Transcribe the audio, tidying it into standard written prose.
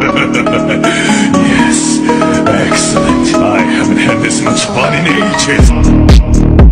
Yes, excellent. I haven't had this much fun in ages.